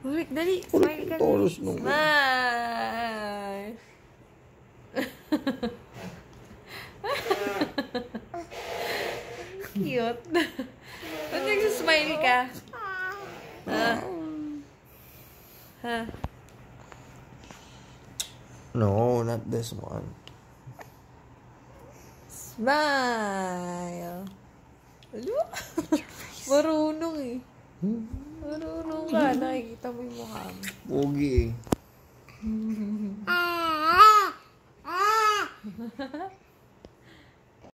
Rick, dali. Smile ka. Smile. Cute. Ba't nagsasmile ka? Ha? No, not this one. Smile. Ano? Marunong eh. Marunong ka. Nakikita mo yung mukha mo. Pogi eh.